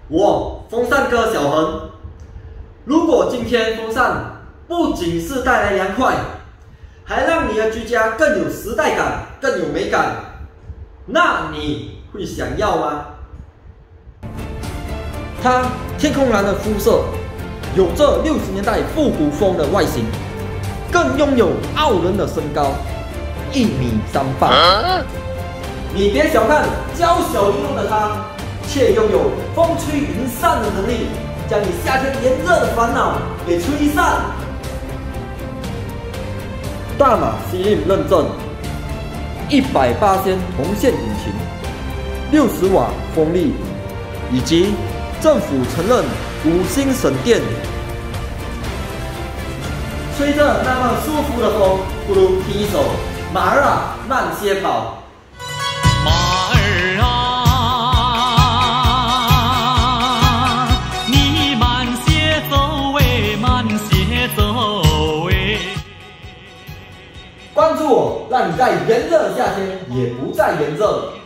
我风扇哥小恒。如果今天风扇不仅是带来凉快，还让你的居家更有时代感、更有美感，那你会想要吗？它天空蓝的肤色，有着60年代复古风的外形，更拥有傲人的身高1.38米。你别小看娇小玲珑的它，却拥有风吹云散的能力，将你夏天炎热的烦恼给吹散。大马 CM 认证，180%红线引擎，60瓦风力，以及政府承认5星省电。吹着那么舒服的风，不如听一首马儿啊慢些跑。 马儿啊，你慢些走喂，慢些走喂。 关注我，让你在炎热的夏天也不再炎热。